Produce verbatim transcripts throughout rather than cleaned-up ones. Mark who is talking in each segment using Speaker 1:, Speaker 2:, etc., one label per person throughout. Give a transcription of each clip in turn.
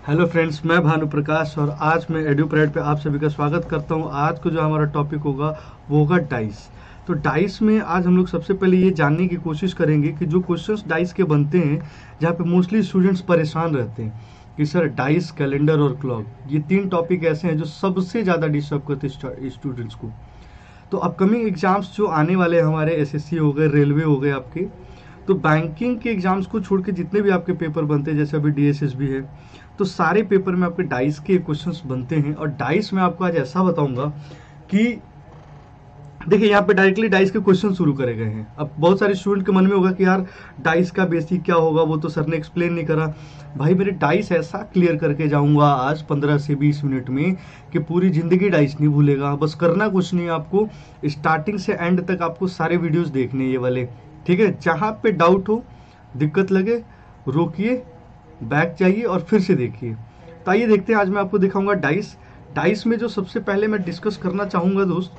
Speaker 1: Hello friends, मैं भानु प्रकाश और आज मैं एड्यूप्राइड पे आप सभी का स्वागत करता हूं। आज को जो हमारा टॉपिक होगा वो होगा डाइस। तो डाइस में आज हम लोग सबसे पहले ये जानने की कोशिश करेंगे कि जो क्वेश्चंस डाइस के बनते हैं, जहाँ पे मोस्टली स्टूडेंट्स परेशान रहते हैं कि सर डाइस, कैलेंडर और क्लॉक, ये तीन टॉपिक ऐसे हैं जो सबसे ज़्यादा डिस्टर्ब करते हैं स्टूडेंट्स को। तो अपकमिंग एग्जाम्स जो आने वाले हैं हमारे, एसएससी हो गए, रेलवे हो गए आपके, तो बैंकिंग के एग्जाम्स को छोड़ के जितने भी आपके पेपर बनते हैं, जैसे अभी डीएसएसबी है, तो सारे पेपर में आपके डाइस के क्वेश्चंस बनते हैं। और डाइस में आपको आज ऐसा बताऊंगा कि देखिए यहाँ पे डायरेक्टली डाइस के क्वेश्चन शुरू करे गए हैं। अब बहुत सारे स्टूडेंट के मन में होगा कि यार डाइस का बेसिक क्या होगा, वो तो सर ने एक्सप्लेन नहीं करा। भाई मेरे डाइस ऐसा क्लियर करके जाऊंगा आज पंद्रह से बीस मिनट में कि पूरी जिंदगी डाइस नहीं भूलेगा। बस करना कुछ नहीं, आपको स्टार्टिंग से एंड तक आपको सारे वीडियोस देखने ये वाले, ठीक है। जहाँ पे डाउट हो, दिक्कत लगे, रोकिए, बैक जाइए और फिर से देखिए। तो आइए देखते हैं, आज मैं आपको दिखाऊंगा डाइस। डाइस में जो सबसे पहले मैं डिस्कस करना चाहूंगा दोस्त,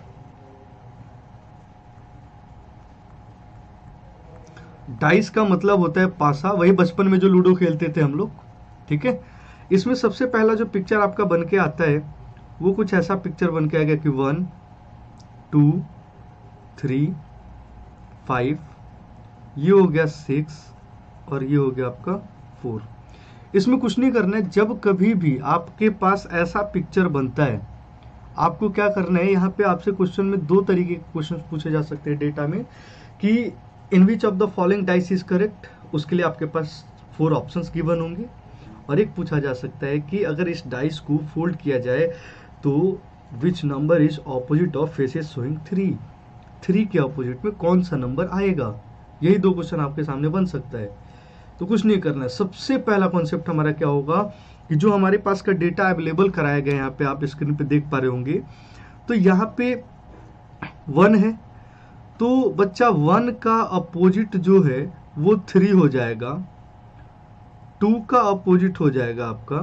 Speaker 1: डाइस का मतलब होता है पासा, वही बचपन में जो लूडो खेलते थे हम लोग, ठीक है। इसमें सबसे पहला जो पिक्चर आपका बन के आता है वो कुछ ऐसा पिक्चर बन के आएगा कि वन, टू, थ्री, फाइव, ये हो गया सिक्स और ये हो गया आपका फोर। इसमें कुछ नहीं करना है। जब कभी भी आपके पास ऐसा पिक्चर बनता है, आपको क्या करना है, यहाँ पे आपसे क्वेश्चन में दो तरीके के क्वेश्चन पूछे जा सकते हैं डेटा में कि in which of the following dice is correct. उसके लिए आपके पास फोर ऑप्शंस गिवन होंगे। और एक पूछा जा सकता है कि अगर इस डाइस को फोल्ड किया जाए तो which number is opposite of faces showing three. Three के ऑपोजिट में कौन सा नंबर आएगा। यही दो क्वेश्चन आपके सामने बन सकता है। तो कुछ नहीं करना है। सबसे पहला कॉन्सेप्ट हमारा क्या होगा कि जो हमारे पास का डेटा अवेलेबल कराया गया, यहाँ पे आप स्क्रीन पे देख पा रहे होंगे, तो यहाँ पे वन है, तो बच्चा वन का अपोजिट जो है वो थ्री हो जाएगा। टू का अपोजिट हो जाएगा आपका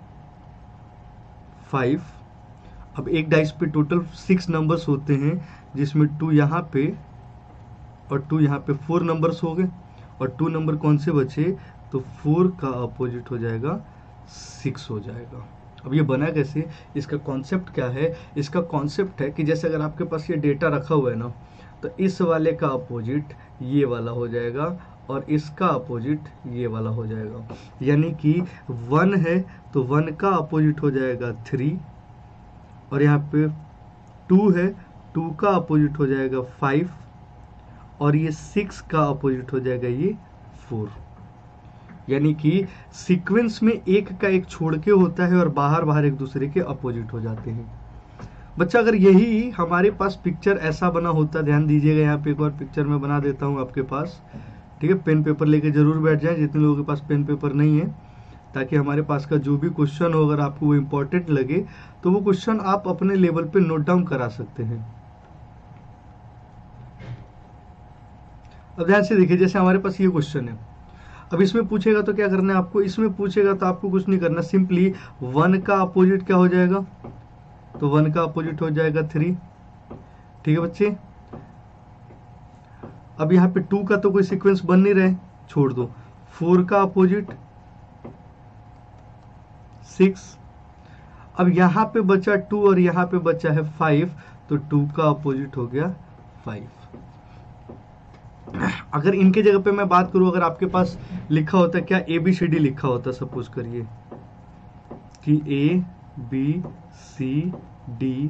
Speaker 1: फाइव। अब एक डाइस पे टोटल सिक्स नंबर्स होते हैं, जिसमें टू यहाँ पे और टू यहाँ पे फोर नंबर्स हो गए। और टू नंबर कौन से बचे, तो फोर का अपोजिट हो जाएगा सिक्स हो जाएगा। अब ये बना कैसे, इसका कॉन्सेप्ट क्या है। इसका कॉन्सेप्ट है कि जैसे अगर आपके पास ये डेटा रखा हुआ है ना, तो इस वाले का अपोजिट ये वाला हो जाएगा और इसका अपोजिट ये वाला हो जाएगा। यानी कि वन है तो वन का अपोजिट हो जाएगा थ्री, और यहाँ पे टू है, टू का अपोजिट हो जाएगा फाइव, और ये सिक्स का अपोजिट हो जाएगा ये फोर। यानी कि सीक्वेंस में एक का एक छोड़ के होता है और बाहर बाहर एक दूसरे के अपोजिट हो जाते हैं। बच्चा अगर यही हमारे पास पिक्चर ऐसा बना होता, ध्यान दीजिएगा, यहाँ पे एक और पिक्चर मैं बना देता हूँ आपके पास, ठीक है। पेन पेपर लेके जरूर बैठ जाएं जितने लोगों के पास पेन पेपर नहीं है, ताकि हमारे पास का जो भी क्वेश्चन हो, अगर आपको वो इम्पोर्टेंट लगे तो वो क्वेश्चन आप अपने लेवल पे नोट डाउन करा सकते हैं। अब ध्यान से देखिए, जैसे हमारे पास ये क्वेश्चन है, अब इसमें पूछेगा तो क्या करना है आपको, इसमें पूछेगा तो आपको कुछ नहीं करना, सिंपली वन का अपोजिट क्या हो जाएगा, तो वन का अपोजिट हो जाएगा थ्री, ठीक है बच्चे। अब यहाँ पे टू का तो कोई सीक्वेंस बन नहीं रहे, छोड़ दो। फोर का अपोजिट सिक्स। अब यहाँ पे बचा टू और यहाँ पे बचा है फाइव, तो टू का अपोजिट हो गया फाइव। अगर इनके जगह पे मैं बात करूं, अगर आपके पास लिखा होता क्या, ए बी सी डी लिखा होता, सपोज करिए कि ए बी सी डी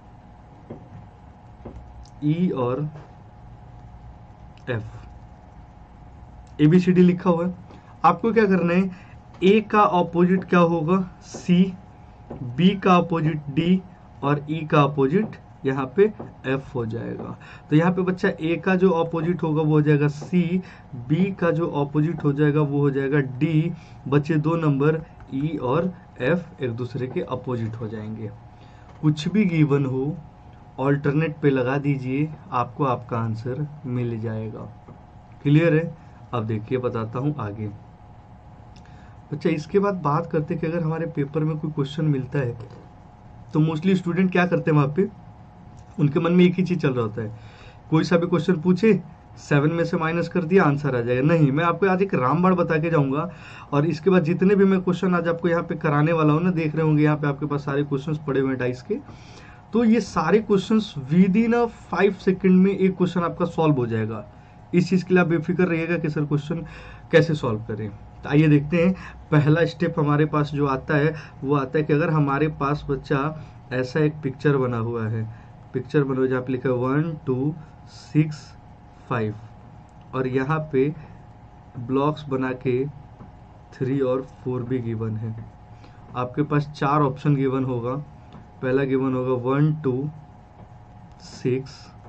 Speaker 1: ई और F, A B C D लिखा हुआ है। आपको क्या करना है, ए का ऑपोजिट क्या होगा सी, बी का अपोजिट डी और ई का अपोजिट यहाँ पे एफ हो जाएगा। तो यहाँ पे बच्चा ए का जो ऑपोजिट होगा वो हो जाएगा सी, बी का जो ऑपोजिट हो जाएगा वो हो जाएगा डी, बचे दो नंबर ई और एफ एक दूसरे के अपोजिट हो जाएंगे। कुछ भी गिवन हो ऑल्टरनेट पे लगा दीजिए, आपको आपका आंसर मिल जाएगा। क्लियर है। अब देखिए बताता हूँ आगे। बच्चा इसके बाद बात करते कि अगर हमारे पेपर में कोई क्वेश्चन मिलता है तो मोस्टली स्टूडेंट क्या करते हैं, वहाँ पे उनके मन में एक ही चीज चल रहा होता है, कोई सा भी क्वेश्चन पूछे सेवन में से माइनस कर दिया, आंसर आ जाएगा। नहीं, मैं आपको आज एक रामबाण बता के जाऊंगा, और इसके बाद जितने भी मैं क्वेश्चन आज आपको यहाँ पे कराने वाला हूँ ना, देख रहे होंगे यहाँ पे आपके पास सारे क्वेश्चंस पड़े हुए हैं डाइस के, तो ये सारे questions within a five second में एक क्वेश्चन आपका सॉल्व हो जाएगा। इस चीज के लिए आप बेफिक्र रहिएगा कि सर क्वेश्चन कैसे सॉल्व करें। तो आइए देखते हैं, पहला स्टेप हमारे पास जो आता है वो आता है कि अगर हमारे पास बच्चा ऐसा एक पिक्चर बना हुआ है, पिक्चर बना हुआ जहाँ पे लिखा है वन टू सिक्स फाइव, और यहाँ पे ब्लॉक्स बना के थ्री और फोर भी गिवन है। आपके पास चार ऑप्शन गिवन होगा। पहला गिवन होगा वन टू सिक्स,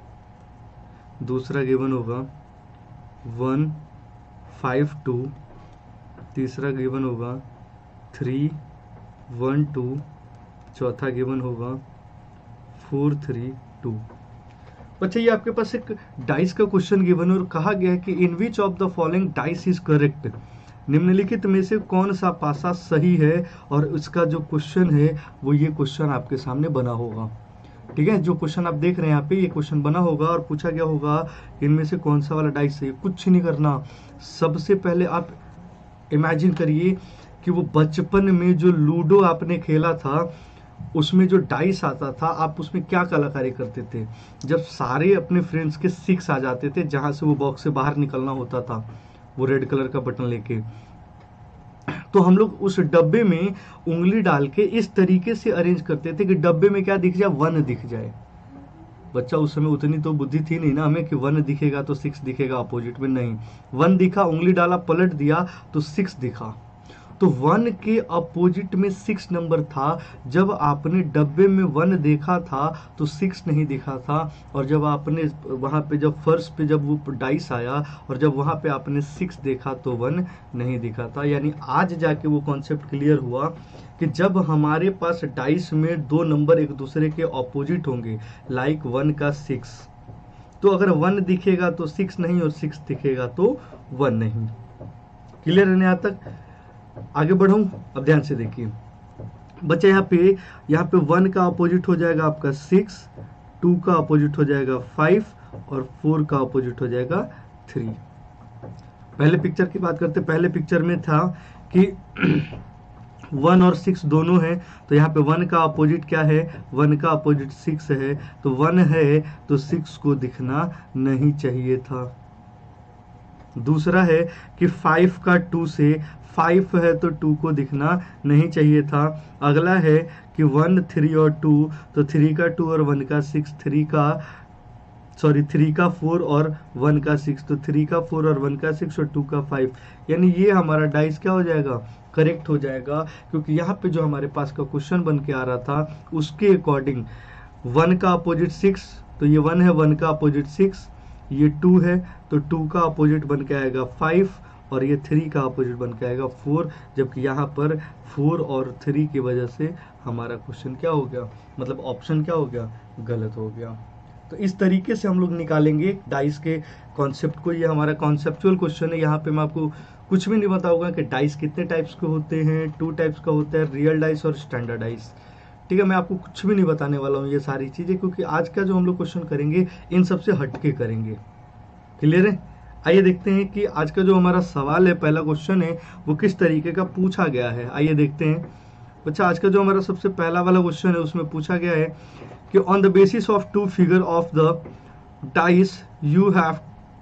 Speaker 1: दूसरा गिवन होगा वन फाइव टू, तीसरा गिवन होगा थ्री वन टू, चौथा गिवन होगा फोर थ्री टू। अच्छा, ये आपके पास एक डाइस का क्वेश्चन गिवन है और कहा गया है कि in which of the following dice is correct, निम्नलिखित में से कौन सा पासा सही है, और इसका जो क्वेश्चन है वो ये क्वेश्चन आपके सामने बना होगा। ठीक है, जो क्वेश्चन आप देख रहे हैं यहाँ पे ये क्वेश्चन बना होगा और पूछा गया होगा इनमें से कौन सा वाला डाइस है। कुछ नहीं करना, सबसे पहले आप इमेजिन करिए कि वो बचपन में जो लूडो आपने खेला था उसमें जो डाइस आता था, आप उसमें क्या कलाकारी करते थे। जब सारे अपने फ्रेंड्स के सिक्स आ जाते थे, जहां से वो बॉक्स से बाहर निकलना होता था वो रेड कलर का बटन लेके, तो हम लोग उस डब्बे में उंगली डाल के इस तरीके से अरेंज करते थे कि डब्बे में क्या दिख जाए, वन दिख जाए। बच्चा उस समय उतनी तो बुद्धि थी नहीं ना हमें कि वन दिखेगा तो सिक्स दिखेगा अपोजिट में, नहीं, वन दिखा, उंगली डाला, पलट दिया तो सिक्स दिखा। तो वन के अपोजिट में सिक्स नंबर था। जब आपने डब्बे में वन देखा था तो सिक्स नहीं दिखा था, और जब आपने वहां पे जब फर्श पे जब वो डाइस आया और जब वहां पे आपने सिक्स देखा तो वन नहीं दिखा था। यानी आज जाके वो कॉन्सेप्ट क्लियर हुआ कि जब हमारे पास डाइस में दो नंबर एक दूसरे के ऑपोजिट होंगे, लाइक वन का सिक्स, तो अगर वन दिखेगा तो सिक्स नहीं और सिक्स दिखेगा तो वन नहीं। क्लियर है यहाँ तक? आगे बढ़ूं, अब ध्यान से देखिए बच्चे, यहाँ पे यहाँ पे वन का अपोजिट हो जाएगा आपका सिक्स, टू का अपोजिट हो जाएगा फाइव, और फोर का अपोजिट हो जाएगा थ्री। पहले पिक्चर की बात करते, पहले पिक्चर में था कि वन और सिक्स दोनों है, तो यहाँ पे वन का अपोजिट क्या है, वन का अपोजिट सिक्स है, तो वन है तो सिक्स को दिखना नहीं चाहिए था। दूसरा है कि फाइव का टू से, फाइव है तो टू को दिखना नहीं चाहिए था। अगला है कि वन थ्री और टू, तो थ्री का टू और वन का सिक्स, थ्री का सॉरी थ्री का फोर और वन का सिक्स, तो थ्री का फोर और वन का सिक्स और टू का फाइव। यानी ये हमारा डाइस क्या हो जाएगा, करेक्ट हो जाएगा, क्योंकि यहाँ पे जो हमारे पास का क्वेश्चन बन के आ रहा था उसके अकॉर्डिंग वन का अपोजिट सिक्स, तो ये वन है, वन का अपोजिट सिक्स, ये टू है तो टू का अपोजिट बन के आएगा फाइव, और ये थ्री का अपोजिट बन के आएगा फोर, जबकि यहाँ पर फोर और थ्री की वजह से हमारा क्वेश्चन क्या हो गया, मतलब ऑप्शन क्या हो गया, गलत हो गया। तो इस तरीके से हम लोग निकालेंगे डाइस के कॉन्सेप्ट को। ये हमारा कॉन्सेप्चुअल क्वेश्चन है। यहाँ पे मैं आपको कुछ भी नहीं बताऊंगा कि डाइस कितने टाइप्स के होते हैं, टू टाइप्स का होता है, रियल डाइस और स्टैंडर्ड डाइस। ठीक है, मैं आपको कुछ भी नहीं बताने वाला हूँ ये सारी चीजें, क्योंकि आज का जो हम लोग क्वेश्चन करेंगे इन सबसे हटके करेंगे। क्लियर है? आइए देखते हैं कि आज का जो हमारा सवाल है, पहला क्वेश्चन है, वो किस तरीके का पूछा गया है। आइए देखते हैं बच्चा, आज का जो हमारा सबसे पहला वाला क्वेश्चन है उसमें पूछा गया है कि on the basis of two figure of the dice you have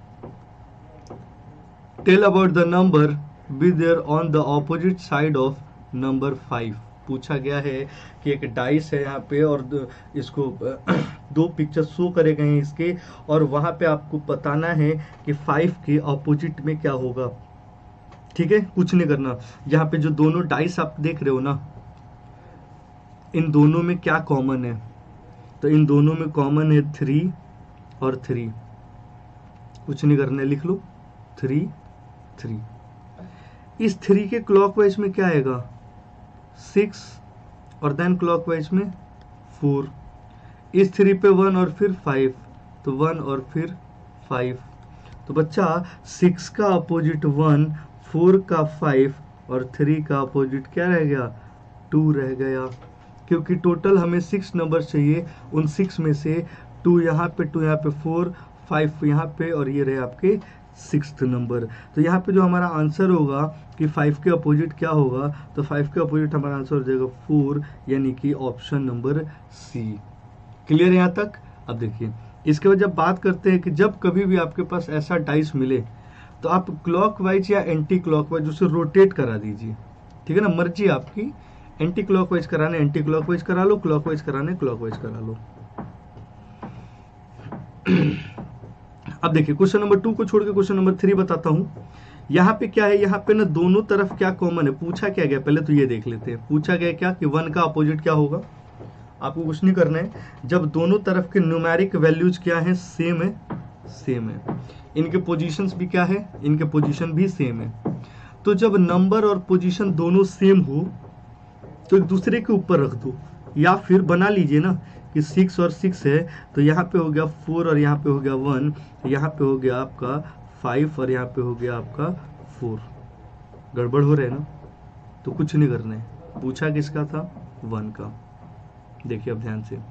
Speaker 1: tell about the number be there on the opposite side of number five. पूछा गया है कि एक डाइस है यहाँ पे और इसको दो पिक्चर शो करे गए हैं इसके, और वहां पे आपको बताना है कि फाइव के ऑपोजिट में क्या होगा। ठीक है, कुछ नहीं करना। यहाँ पे जो दोनों डाइस आप देख रहे हो ना, इन दोनों में क्या कॉमन है, तो इन दोनों में कॉमन है थ्री और थ्री। कुछ नहीं करना है, लिख लो थ्री थ्री। इस थ्री के क्लॉकवाइज में क्या आएगा, सिक्स, और देन क्लॉकवाइज में फोर। इस थ्री पे वन और फिर फाइव, तो वन और फिर फाइव। तो बच्चा सिक्स का अपोजिट वन, फोर का फाइव, और थ्री का अपोजिट क्या रह गया, टू रह गया। क्योंकि टोटल हमें सिक्स नंबर चाहिए, उन सिक्स में से टू यहाँ पे, टू यहाँ पे, फोर, फाइव यहाँ पे और ये रहे आपके सिक्स्थ नंबर। तो यहाँ पे जो हमारा आंसर होगा कि फाइव के अपोजिट क्या होगा, तो फाइव के अपोजिट हमारा आंसर हो जाएगा फोर, यानी कि ऑप्शन नंबर सी। क्लियर है यहाँ तक? अब देखिए इसके बाद जब बात करते हैं कि जब कभी भी आपके पास ऐसा डाइस मिले तो आप क्लॉकवाइज या एंटी क्लॉकवाइज उसे रोटेट करा दीजिए, ठीक है ना, मर्जी आपकी, एंटी क्लॉकवाइज कराने एंटी क्लॉकवाइज करा लो, क्लॉकवाइज कराने क्लॉकवाइज करा लो। अब देखिए क्वेश्चन नंबर टू को छोड़ के क्वेश्चन नंबर थ्री बताता हूं। यहाँ पे क्या है, यहाँ पे ना दोनों तरफ क्या कॉमन है, पूछा क्या गया पहले तो ये देख लेते हैं। पूछा गया क्या कि वन का अपोजिट क्या होगा, आपको कुछ नहीं करना है, जब दोनों तरफ के न्यूमेरिक वैल्यूज क्या है, सेम है, सेम है, इनके पोजीशंस भी क्या है, इनके पोजीशन भी सेम है। तो जब नंबर और पोजीशन दोनों सेम हो तो एक दूसरे के ऊपर रख दो, या फिर बना लीजिए ना कि सिक्स और सिक्स है तो यहाँ पे हो गया फोर और यहाँ पे हो गया वन, यहाँ पे हो गया आपका फाइव और यहाँ पे हो गया आपका फोर। गड़बड़ हो रहा है ना, तो कुछ नहीं करना है। पूछा किसका था, वन का। देखिए अब ध्यान से,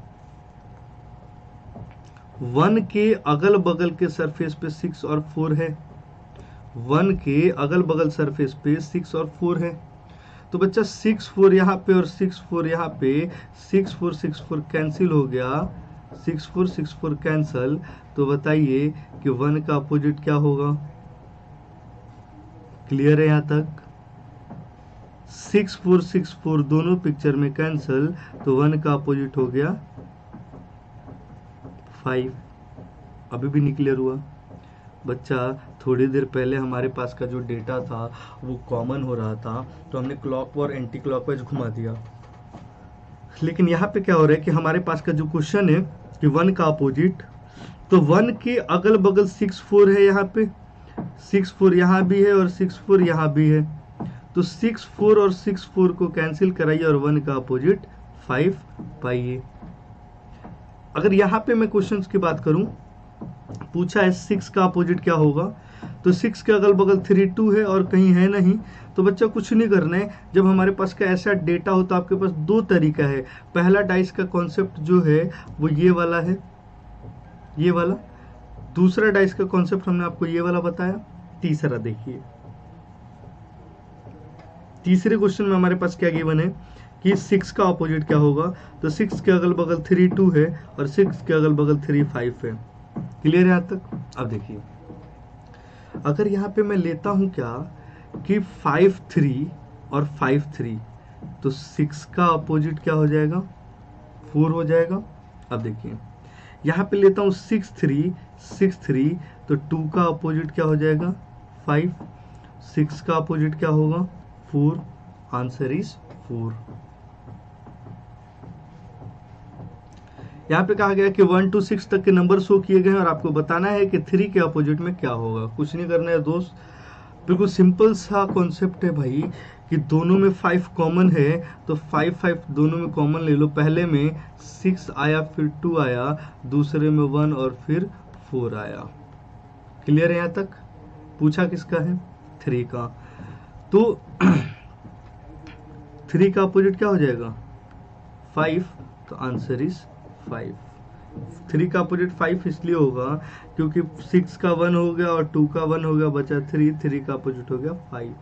Speaker 1: वन के अगल बगल के सरफेस पे सिक्स और फोर है, वन के अगल बगल सरफेस पे सिक्स और फोर है, तो बच्चा सिक्स फोर यहाँ पे और सिक्स फोर यहाँ पे, six four six four cancel हो गया, six four six four cancel. तो बताइए कि वन का अपोजिट क्या होगा। क्लियर है यहाँ तक? सिक्स फोर सिक्स फोर दोनों पिक्चर में कैंसिल, तो वन का अपोजिट हो गया फाइव। अभी भी नहीं क्लियर हुआ बच्चा? थोड़ी देर पहले हमारे पास का जो डेटा था वो कॉमन हो रहा था, तो हमने क्लॉक और एंटी क्लॉकवाइज घुमा दिया। लेकिन यहाँ पे क्या हो रहा है कि हमारे पास का जो क्वेश्चन है कि वन का अपोजिट, तो वन के अगल बगल सिक्स फोर है, यहाँ पे सिक्स फोर यहाँ भी है और सिक्स फोर यहाँ भी है, तो सिक्स फोर और सिक्स फोर को कैंसिल कराइए और वन का अपोजिट फाइव पाइए। अगर यहाँ पे मैं क्वेश्चंस की बात करूं, पूछा है सिक्स का अपोजिट क्या होगा, तो सिक्स के अगल बगल थ्री टू है और कहीं है नहीं, तो बच्चा कुछ नहीं करना है। जब हमारे पास का ऐसा डेटा हो तो आपके पास दो तरीका है। पहला डाइस का कॉन्सेप्ट जो है वो ये वाला है, ये वाला। दूसरा डाइस का कॉन्सेप्ट हमने आपको ये वाला बताया। तीसरा देखिए, तीसरे क्वेश्चन में हमारे पास क्या गिवन है कि सिक्स का अपोजिट क्या होगा, तो सिक्स के अगल बगल थ्री टू है और सिक्स के अगल बगल थ्री फाइव है। क्लियर है यहाँ तक? अब देखिए अगर यहाँ पे मैं लेता हूं क्या कि फाइव थ्री और फाइव थ्री, तो सिक्स का अपोजिट क्या हो जाएगा, फोर हो जाएगा। अब देखिए यहाँ पे लेता हूँ सिक्स थ्री सिक्स थ्री, तो टू का अपोजिट क्या हो जाएगा, फाइव। सिक्स का अपोजिट क्या होगा, फोर। Answer is four. यहाँ पे कहा गया कि वन टू सिक्स तक के नंबर शो किए गए हैं और आपको बताना है कि थ्री के अपोजिट में क्या होगा। कुछ नहीं करना है दोस्त, बिल्कुल सिंपल सा कॉन्सेप्ट है भाई कि दोनों में फाइव कॉमन है, तो फाइव फाइव दोनों में कॉमन ले लो। पहले में सिक्स आया, फिर टू आया, दूसरे में वन और फिर फोर आया। क्लियर है यहाँ तक? पूछा किसका है, थ्री का। तो थ्री का अपोजिट क्या हो जाएगा, फाइव, तो आंसर इज फाइव। थ्री का अपोजिट फाइव इसलिए होगा क्योंकि सिक्स का वन हो गया और टू का वन हो गया, बचा थ्री, थ्री का अपोजिट हो गया फाइव।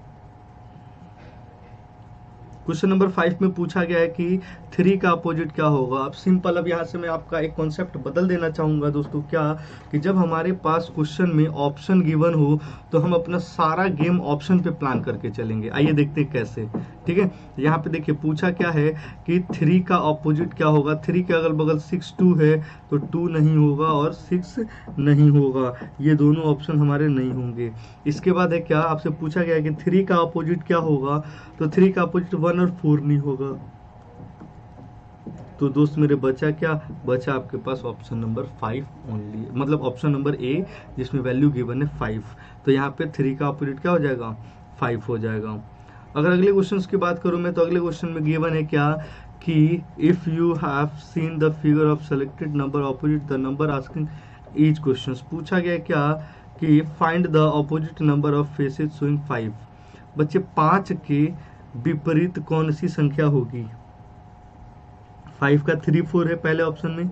Speaker 1: क्वेश्चन नंबर फाइव में पूछा गया है कि थ्री का अपोजिट क्या होगा। अब सिंपल, अब यहाँ से मैं आपका एक कॉन्सेप्ट बदल देना चाहूंगा दोस्तों। क्या कि जब हमारे पास क्वेश्चन में ऑप्शन गिवन हो तो हम अपना सारा गेम ऑप्शन पे प्लान करके चलेंगे। आइए देखते हैं कैसे। ठीक है, यहाँ पे देखिए पूछा क्या है कि थ्री का अपोजिट क्या होगा। थ्री के अगल बगल सिक्स टू है तो टू नहीं होगा और सिक्स नहीं होगा, ये दोनों ऑप्शन हमारे नहीं होंगे। इसके बाद है क्या, आपसे पूछा गया कि थ्री का अपोजिट क्या होगा, तो थ्री का अपोजिट वन और फोर नहीं होगा। तो दोस्त मेरे बचा क्या, बचा आपके पास ऑप्शन नंबर फाइव ओनली, मतलब ऑप्शन नंबर ए जिसमें वैल्यू गिवन है फाइव। तो यहाँ पे थ्री का अपोजिट क्या हो जाएगा, फाइव हो जाएगा। अगर अगले क्वेश्चन की बात करूं मैं, तो अगले क्वेश्चन में गिवन है क्या कि if you have seen the figure of selected number opposite the number asking each question. पूछा गया क्या कि find the opposite number of faces showing five. बच्चे पांच के विपरीत कौन सी संख्या होगी। फाइव का थ्री फोर है पहले ऑप्शन में,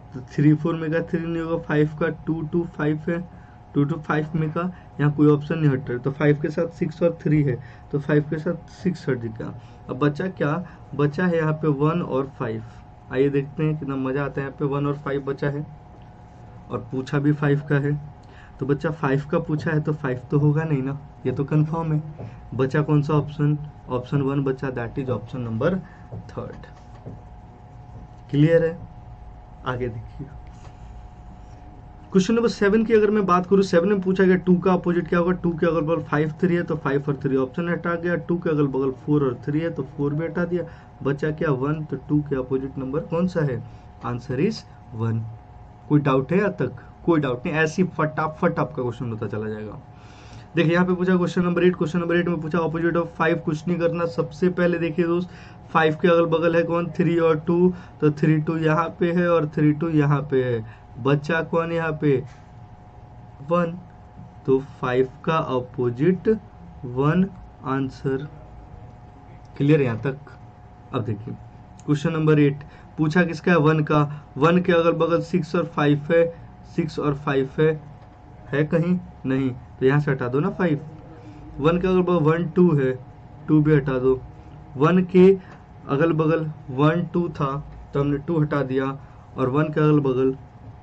Speaker 1: तो थ्री फोर में का थ्री नहीं होगा, फाइव का टू टू फाइव है, टू टू फाइव में का यहाँ कोई ऑप्शन नहीं हट रहा है, तो फाइव के साथ सिक्स और थ्री है, तो फाइव के साथ सिक्स हट गया। अब बचा क्या, बचा है यहाँ पे वन और फाइव। आइए देखते हैं कितना मजा आता है। यहाँ पे वन और फाइव बचा है और पूछा भी फाइव का है, तो बच्चा फाइव का पूछा है तो फाइव तो होगा नहीं ना, ये तो कंफर्म है। बचा कौन सा ऑप्शन, ऑप्शन वन बचा, that is option number third. Clear है? आगे देखिए क्वेश्चन नंबर सेवन की अगर मैं बात करूं, सेवन में पूछा गया टू का अपोजिट क्या होगा, टू के अगल बगल फाइव थ्री है तो फाइव और थ्री ऑप्शन हटा गया, टू के अगल बगल फोर और थ्री है तो फोर भी हटा दिया, बचा क्या वन, तो टू के अपोजिट नंबर कौन सा है, आंसर इज वन। कोई डाउट है यहाँ तक? कोई डाउट नहीं, ऐसी फटाफट आपका क्वेश्चन होता चला जाएगा। देखिए यहाँ पे पूछा question number eight, question number eight में पूछा ऑपोजिट ऑफ फाइव, कुछ नहीं करना। सबसे पहले देखिए दोस्त, फाइव के अगल बगल है कौन, थ्री और टू, तो थ्री टू यहाँ पे है और थ्री टू यहाँ पे है, बच्चा कौन यहाँ पे, वन, तो फाइव का अपोजिट वन आंसर। क्लियर यहाँ तक? अब देखिए क्वेश्चन नंबर एट पूछा किसका है, वन का, वन के अगल बगल सिक्स और फाइव है, सिक्स और फाइव है, है कहीं नहीं, तो यहाँ से हटा दो ना फाइव। वन के अगल बगल वन टू है, टू भी हटा दो। वन के अगल बगल वन टू था तो हमने टू हटा दिया, और वन के अगल बगल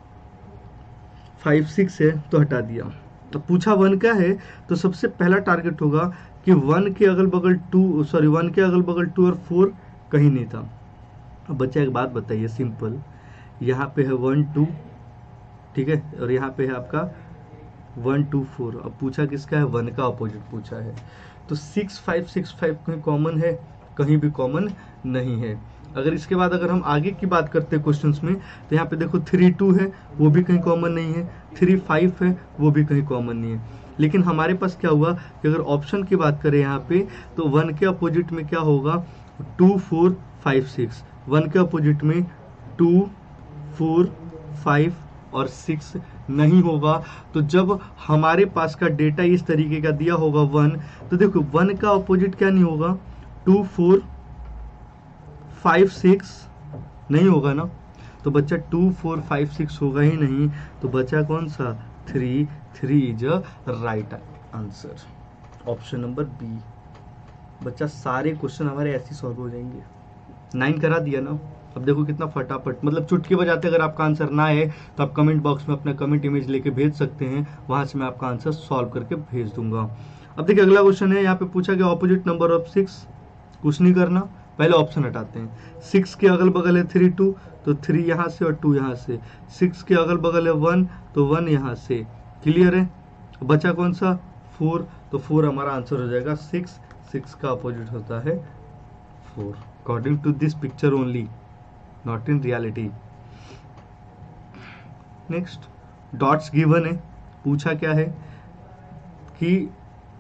Speaker 1: फाइव सिक्स है तो हटा दिया। तो पूछा वन का है तो सबसे पहला टारगेट होगा कि वन के अगल बगल टू, सॉरी वन के अगल बगल टू और फोर कहीं नहीं था। अब बच्चा एक बात बताइए सिंपल, यहाँ पे है वन टू, ठीक है, और यहाँ पे है आपका वन टू फोर। अब पूछा किसका है, वन का अपोजिट पूछा है, तो सिक्स फाइव सिक्स फाइव कहीं कॉमन है, कहीं भी कॉमन नहीं है। अगर इसके बाद अगर हम आगे की बात करते हैं क्वेश्चंस में, तो यहाँ पे देखो थ्री टू है, वो भी कहीं कॉमन नहीं है, थ्री फाइव है, वो भी कहीं कॉमन नहीं है। लेकिन हमारे पास क्या हुआ कि अगर ऑप्शन की बात करें यहाँ पे, तो वन के अपोजिट में क्या होगा, two four five six, one के अपोजिट में टू फोर फाइव और सिक्स नहीं होगा। तो जब हमारे पास का डेटा इस तरीके का दिया होगा वन, तो देखो वन का अपोजिट क्या नहीं होगा, टू फोर फाइव सिक्स नहीं होगा ना, तो बच्चा टू फोर फाइव सिक्स होगा ही नहीं, तो बचा कौन सा, three, three is a right answer, option number B. बच्चा सारे क्वेश्चन हमारे ऐसे सॉल्व हो जाएंगे। नाइन करा दिया ना। अब देखो कितना फटाफट, मतलब चुटकी बजाते अगर आपका आंसर ना है तो आप कमेंट बॉक्स में अपना कमेंट इमेज लेके भेज सकते हैं, वहां से मैं आपका आंसर सॉल्व करके भेज दूंगा। अब देखिए अगला क्वेश्चन है, यहाँ पे पूछा गया ऑपोजिट नंबर ऑफ सिक्स, कुछ नहीं करना, पहले ऑप्शन हटाते हैं। सिक्स के अगल बगल है थ्री टू, तो थ्री यहाँ से और टू यहाँ से, सिक्स के अगल बगल है वन, तो वन यहाँ से। क्लियर है? बचा कौन सा, फोर, तो फोर हमारा आंसर हो जाएगा सिक्स, सिक्स का अपोजिट होता है four, according to this picture only, not in reality. Next, dots given है, पूछा क्या है कि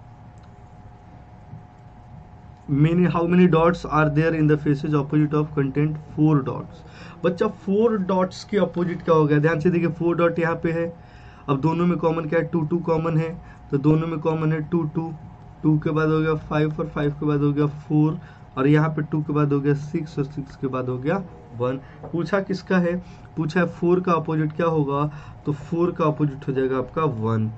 Speaker 1: many how many dots are there in the faces opposite of content, four dots. बच्चा फोर डॉट्स के अपोजिट क्या हो गया, ध्यान से देखिए, फोर डॉट यहाँ पे है, अब दोनों में कॉमन क्या है, टू टू कॉमन है, तो दोनों में कॉमन है टू टू, टू के बाद हो गया फाइव और फाइव के बाद हो गया फोर, और यहाँ पे टू के बाद हो गया सिक्स और सिक्स के बाद हो गया वन। पूछा किसका है, पूछा है फोर का अपोजिट क्या होगा, तो फोर का अपोजिट हो जाएगा आपका वन।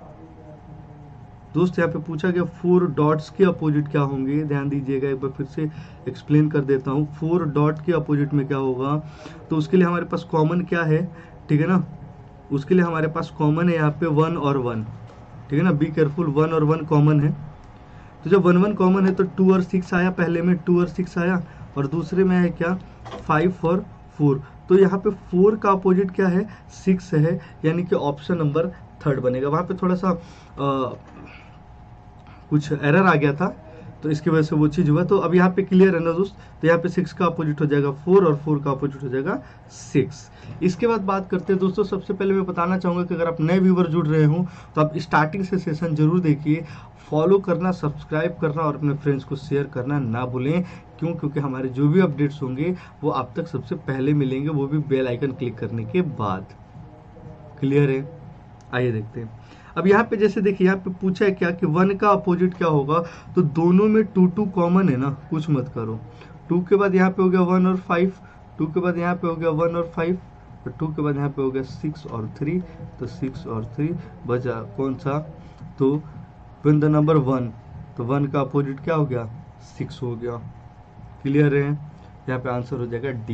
Speaker 1: दोस्त यहाँ पे पूछा गया फोर डॉट्स के अपोजिट क्या होंगे, ध्यान दीजिएगा, एक बार फिर से एक्सप्लेन कर देता हूँ। फोर डॉट के अपोजिट में क्या होगा, तो उसके लिए हमारे पास कॉमन क्या है, ठीक है ना, उसके लिए हमारे पास कॉमन है यहाँ पे वन और वन, ठीक है ना, बी केयरफुल, वन और वन कॉमन है। तो जब वन वन कॉमन है तो टू और सिक्स आया, पहले में टू और सिक्स आया, और दूसरे में है क्या, फाइव और फोर। तो यहाँ पे फोर का अपोजिट क्या है, सिक्स है, यानी कि ऑप्शन नंबर थर्ड बनेगा। वहाँ पे थोड़ा सा आ, कुछ एरर आ गया था, तो इसकी वजह से वो चीज़ हुआ। तो अब यहाँ पे क्लियर है ना दोस्त, तो यहाँ पे सिक्स का अपोजिट हो जाएगा फोर और फोर का अपोजिट हो जाएगा सिक्स। इसके बाद बात करते हैं दोस्तों, सबसे पहले मैं बताना चाहूँगा कि अगर आप नए व्यूवर जुड़ रहे हो तो आप स्टार्टिंग से सेशन जरूर देखिए, फॉलो करना, सब्सक्राइब करना और अपने फ्रेंड्स को शेयर करना ना भूलें। क्यों? क्योंकि हमारे जो भी अपडेट्स होंगे वो आप तक सबसे पहले मिलेंगे, वो भी बेल आइकन क्लिक करने के बाद। क्लियर है? आइए देखते हैं। अब यहाँ पे जैसे देखिए, यहाँ पे पूछा है क्या कि वन का अपोजिट क्या होगा, तो दोनों में टू टू कॉमन है ना, कुछ मत करो। टू के बाद यहाँ पे हो गया वन और फाइव, टू के बाद यहाँ पे हो गया वन और फाइव, तो टू के बाद यहाँ पे हो गया सिक्स और थ्री, तो सिक्स और थ्री बचा कौन सा, तो व्हेन द नंबर वन, तो वन का अपोजिट क्या हो गया, सिक्स हो गया। क्लियर है, यहाँ पे आंसर हो जाएगा डी।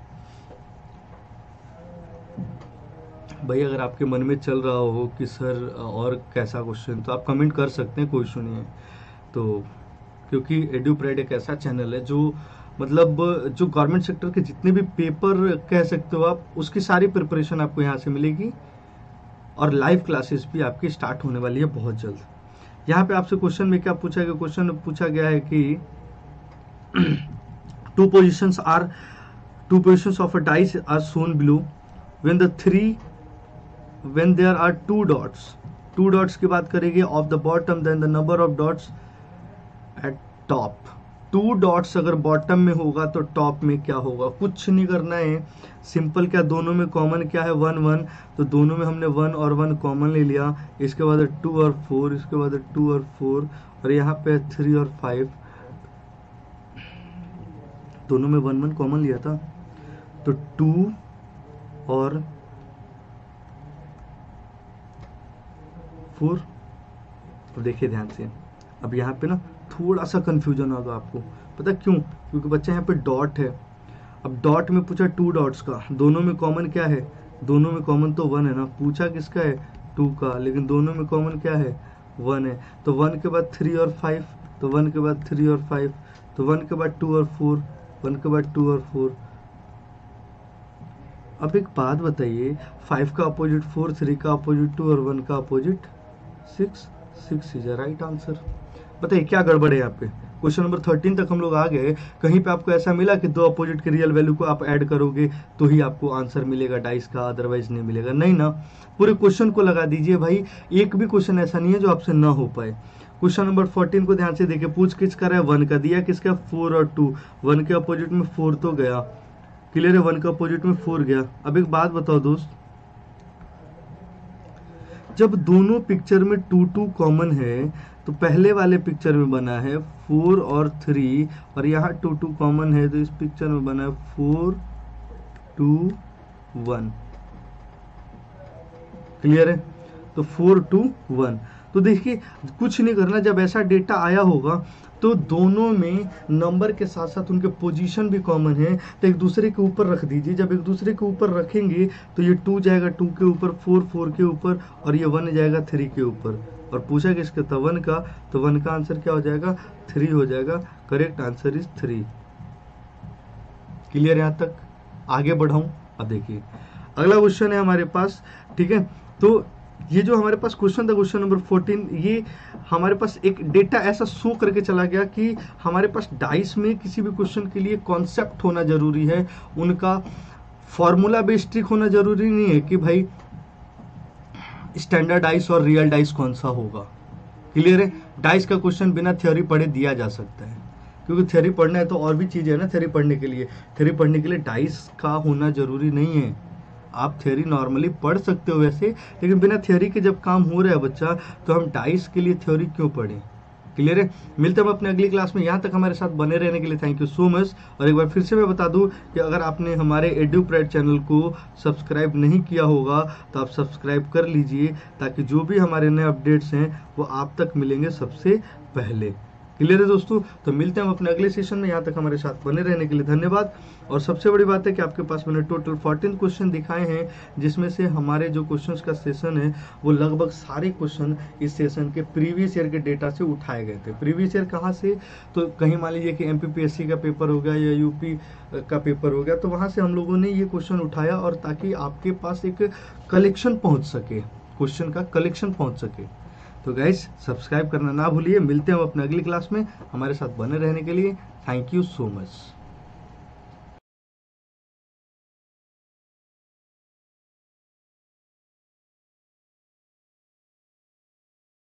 Speaker 1: भाई अगर आपके मन में चल रहा हो कि सर और कैसा क्वेश्चन, तो आप कमेंट कर सकते हैं, कोई इशू नहीं है। तो क्योंकि एड्यूप्राइड एक ऐसा चैनल है जो मतलब जो गवर्नमेंट सेक्टर के जितने भी पेपर कह सकते हो आप, उसकी सारी प्रिपरेशन आपको यहाँ से मिलेगी, और लाइव क्लासेस भी आपकी स्टार्ट होने वाली है बहुत जल्द। यहाँ पे आपसे क्वेश्चन में क्या पूछा गया, क्वेश्चन पूछा गया है कि two positions are two positions of a dice are shown below when the three when there are two dots, two dots की बात करेंगे of the bottom, then the number of dots at top. Two dots अगर bottom में होगा तो top में क्या होगा, कुछ नहीं करना है, सिंपल, क्या दोनों में कॉमन क्या है, वन वन, तो दोनों में हमने वन और वन कॉमन ले लिया, इसके बाद टू और फोर, इसके बाद टू और फोर, और यहाँ पे थ्री और फाइव, दोनों में वन वन कॉमन लिया था, तो टू और फोर। तो देखिए ध्यान से, अब यहाँ पे ना थोड़ा सा कंफ्यूजन होगा आपको, पता क्यों, क्योंकि बच्चा यहाँ पे डॉट है। अब डॉट में पूछा टू डॉट्स का, दोनों में कॉमन क्या है, दोनों में कॉमन तो वन है ना, पूछा किसका है, टू का, लेकिन दोनों में कॉमन क्या है, वन है, तो वन के बाद थ्री और फाइव, तो वन के बाद थ्री और फाइव, तो वन के बाद टू और फोर, वन के बाद टू और फोर। अब एक बात बताइए, फाइव का अपोजिट फोर, थ्री का अपोजिट टू और वन का opposite six, six is right answer. बताइए क्या गड़बड़ है यहाँ पे। क्वेश्चन नंबर थर्टीन तक हम लोग आ गए, कहीं पे आपको ऐसा मिला कि दो अपोजिट के रियल वैल्यू को आप ऐड करोगे तो ही आपको आंसर मिलेगा डाइस का, अदरवाइज नहीं मिलेगा, नहीं ना, पूरे क्वेश्चन को लगा दीजिए भाई, एक भी क्वेश्चन ऐसा नहीं है जो आपसे ना हो पाए। क्वेश्चन नंबर फोर्टीन को ध्यान से देखिए, पूछ किस कर रहा है, वन का दिया किसका, फोर और टू, वन के अपोजिट में फोर तो गया, क्लियर है, वन के अपोजिट में फोर गया। अब एक बात बताओ दोस्त, जब दोनों पिक्चर में टू टू कॉमन है तो पहले वाले पिक्चर में बना है फोर और थ्री, और यहाँ टू टू कॉमन है तो इस पिक्चर में बना है फोर टू वन, क्लियर है, तो फोर टू वन। तो देखिए कुछ नहीं करना, जब ऐसा डेटा आया होगा तो दोनों में नंबर के साथ साथ उनके पोजीशन भी कॉमन है, तो एक दूसरे के ऊपर रख दीजिए। जब एक दूसरे के ऊपर रखेंगे तो ये टू जाएगा टू के ऊपर, फोर फोर के ऊपर, और ये वन जाएगा थ्री के ऊपर। और पूछा किसका था, वन का, तो वन का आंसर क्या हो जाएगा, थ्री हो जाएगा। Correct answer is three. Clear यहाँ तक, आगे बढ़ाऊं। अब देखिए अगला क्वेश्चन है हमारे पास, ठीक है। तो ये जो हमारे पास क्वेश्चन था, क्वेश्चन नंबर फोर्टीन, ये हमारे पास एक डेटा ऐसा शो करके चला गया कि हमारे पास डाइस में किसी भी क्वेश्चन के लिए कॉन्सेप्ट होना जरूरी है, उनका फॉर्मूला बेस्ड ट्रिक होना जरूरी नहीं है कि भाई स्टैंडर्ड डाइस और रियल डाइस कौन सा होगा। क्लियर है, डाइस का क्वेश्चन बिना थ्योरी पढ़े दिया जा सकता है, क्योंकि थ्योरी पढ़ना है तो और भी चीजें है ना थ्योरी पढ़ने के लिए। थ्योरी पढ़ने के लिए डाइस का होना जरूरी नहीं है, आप थ्योरी नॉर्मली पढ़ सकते हो वैसे, लेकिन बिना थ्योरी के जब काम हो रहा है बच्चा, तो हम डाइस के लिए थ्योरी क्यों पढ़ें। क्लियर है, मिलते हैं हम अपने अगली क्लास में। यहाँ तक हमारे साथ बने रहने के लिए थैंक यू सो मच। और एक बार फिर से मैं बता दूं कि अगर आपने हमारे एड्यूप्राइड चैनल को सब्सक्राइब नहीं किया होगा तो आप सब्सक्राइब कर लीजिए, ताकि जो भी हमारे नए अपडेट्स हैं वो आप तक मिलेंगे सबसे पहले। क्लियर है दोस्तों, तो मिलते हैं हम अपने अगले सेशन में। यहाँ तक हमारे साथ बने रहने के लिए धन्यवाद। और सबसे बड़ी बात है कि आपके पास मैंने टोटल फोर्टीन क्वेश्चन दिखाए हैं, जिसमें से हमारे जो क्वेश्चंस का सेशन है वो लगभग सारे क्वेश्चन इस सेशन के प्रीवियस ईयर के डेटा से उठाए गए थे। प्रीवियस ईयर कहाँ से, तो कहीं मान लीजिए कि एमपीपीएससी का पेपर हो गया या यूपी का पेपर हो गया, तो वहाँ से हम लोगों ने ये क्वेश्चन उठाया, और ताकि आपके पास एक कलेक्शन पहुँच सके, क्वेश्चन का कलेक्शन पहुँच सके। तो गाइस सब्सक्राइब करना ना भूलिए। मिलते हैं हम अपने अगली क्लास में, हमारे साथ बने रहने के लिए थैंक यू सो मच।